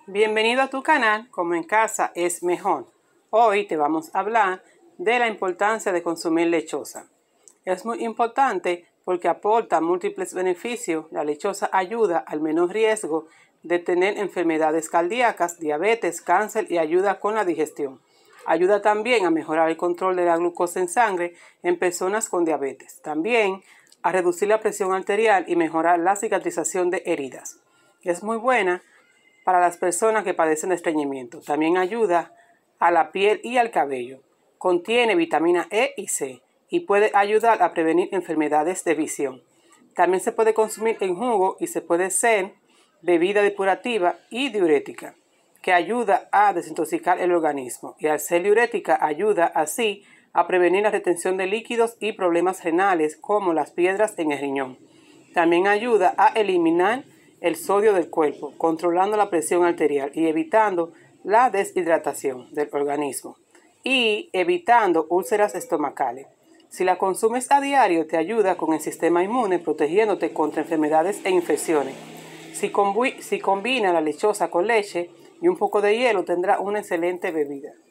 Bienvenido a tu canal Como en Casa es Mejor. Hoy te vamos a hablar de la importancia de consumir lechosa. Es muy importante porque aporta múltiples beneficios. La lechosa ayuda al menor riesgo de tener enfermedades cardíacas, diabetes, cáncer y ayuda con la digestión. Ayuda también a mejorar el control de la glucosa en sangre en personas con diabetes. También a reducir la presión arterial y mejorar la cicatrización de heridas. Es muy buena para las personas que padecen de estreñimiento. También ayuda a la piel y al cabello. Contiene vitamina E y C y puede ayudar a prevenir enfermedades de visión. También se puede consumir en jugo y se puede ser bebida depurativa y diurética, que ayuda a desintoxicar el organismo. Y al ser diurética ayuda así a prevenir la retención de líquidos y problemas renales como las piedras en el riñón. También ayuda a eliminar el sodio del cuerpo, controlando la presión arterial y evitando la deshidratación del organismo y evitando úlceras estomacales. Si la consumes a diario, te ayuda con el sistema inmune, protegiéndote contra enfermedades e infecciones. Si combina la lechosa con leche y un poco de hielo, tendrá una excelente bebida.